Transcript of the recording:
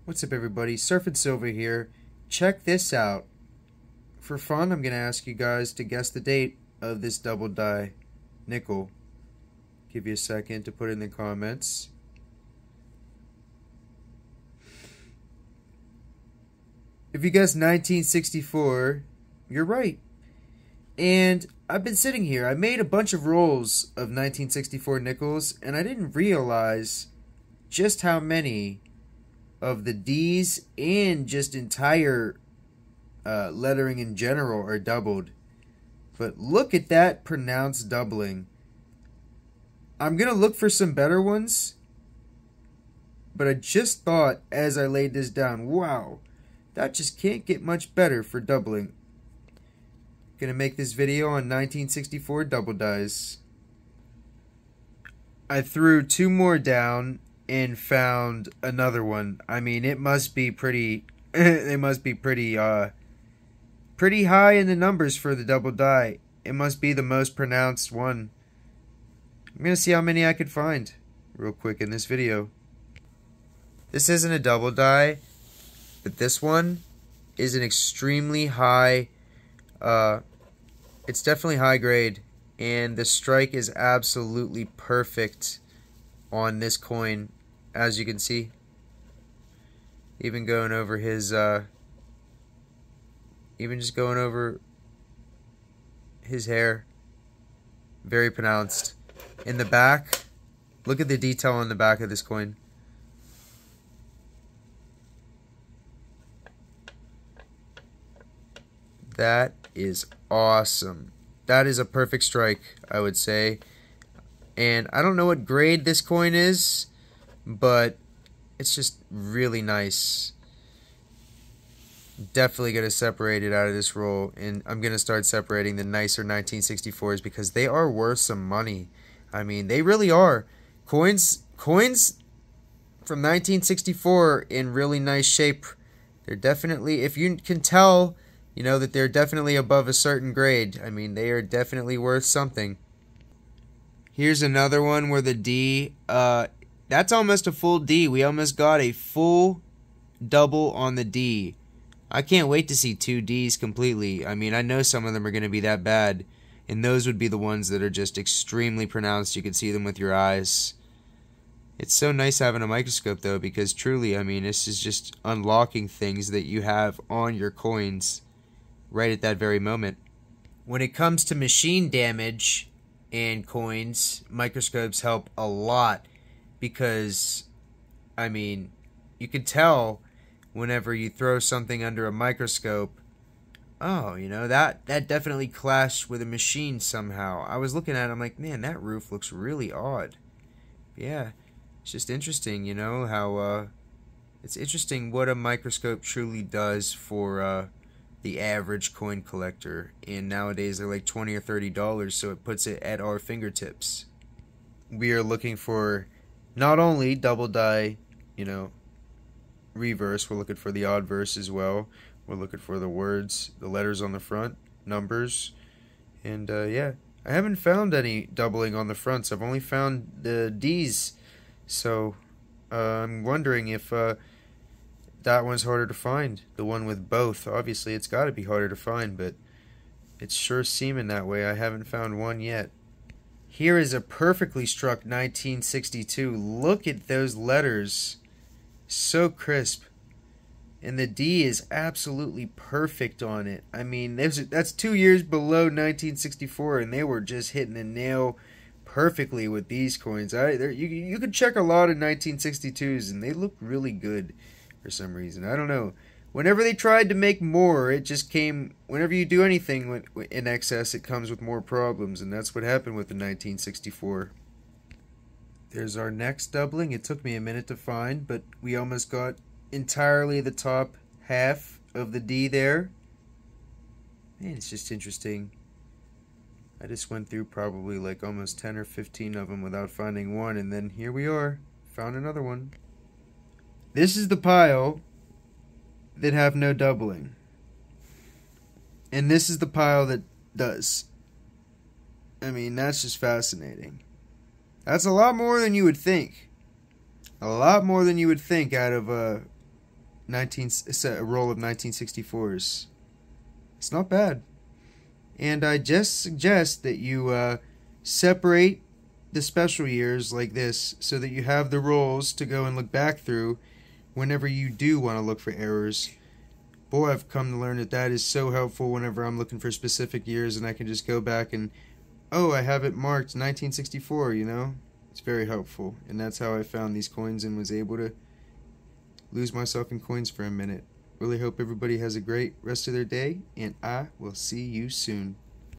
What's up, everybody? Surf and Silver here. Check this out. For fun, I'm going to ask you guys to guess the date of this double die nickel. Give you a second to put in the comments. If you guess 1964, you're right. And I've been sitting here. I made a bunch of rolls of 1964 nickels, and I didn't realize just how many of the D's and just entire lettering in general are doubled. But look at that pronounced doubling. I'm going to look for some better ones, but I just thought as I laid this down, wow, that just can't get much better for doubling. Going to make this video on 1964 double dies. I threw two more down and found another one. I mean, it must be pretty they must be pretty pretty high in the numbers for the double die. It must be the most pronounced one. I'm gonna see how many I could find real quick in this video. This isn't a double die, but this one is an extremely high it's definitely high grade, and the strike is absolutely perfect on this coin, as you can see. Even going over his even just going over his hair, very pronounced. In the back, look at the detail on the back of this coin. That is awesome. That is a perfect strike, I would say. And I don't know what grade this coin is, but it's just really nice. Definitely going to separate it out of this roll, and I'm going to start separating the nicer 1964s because they are worth some money. I mean, they really are. Coins from 1964 in really nice shape. They're definitely, if you can tell, you know that they're definitely above a certain grade. I mean, they are definitely worth something. Here's another one where the D, that's almost a full D. We almost got a full double on the D. I can't wait to see two Ds completely. I mean, I know some of them are going to be that bad, and those would be the ones that are just extremely pronounced. You can see them with your eyes. It's so nice having a microscope, though, because truly, I mean, this is just unlocking things that you have on your coins right at that very moment. When it comes to machine damage and coins, microscopes help a lot because, I mean, you can tell whenever you throw something under a microscope, oh, you know, that definitely clashed with a machine somehow. I was looking at it, I'm like, man, that roof looks really odd. Yeah, it's just interesting, you know, how, it's interesting what a microscope truly does for, the average coin collector, and nowadays they're like $20 or $30, so it puts it at our fingertips. We are looking for not only double die, you know, reverse, we're looking for the odd verse as well. We're looking for the words, the letters on the front, numbers, and yeah, I haven't found any doubling on the fronts. I've only found the D's, so I'm wondering if that one's harder to find. The one with both, obviously it's got to be harder to find, but it's sure seeming that way. I haven't found one yet. Here is a perfectly struck 1962. Look at those letters. So crisp. And the D is absolutely perfect on it. I mean, that's 2 years below 1964, and they were just hitting the nail perfectly with these coins. You could check a lot of 1962s, and they look really good. For some reason, I don't know. Whenever they tried to make more, it just came. Whenever you do anything in excess, it comes with more problems, and that's what happened with the 1964. There's our next doubling. It took me a minute to find, but we almost got entirely the top half of the D there. Man, it's just interesting. I just went through probably like almost 10 or 15 of them without finding one, and then here we are. Found another one. This is the pile that have no doubling. And this is the pile that does. I mean, that's just fascinating. That's a lot more than you would think. A lot more than you would think out of a roll of 1964s. It's not bad. And I just suggest that you separate the special years like this so that you have the rolls to go and look back through whenever you do want to look for errors. Boy, I've come to learn that that is so helpful whenever I'm looking for specific years, and I can just go back and, oh, I have it marked 1964, you know? It's very helpful, and that's how I found these coins and was able to lose myself in coins for a minute. Really hope everybody has a great rest of their day, and I will see you soon.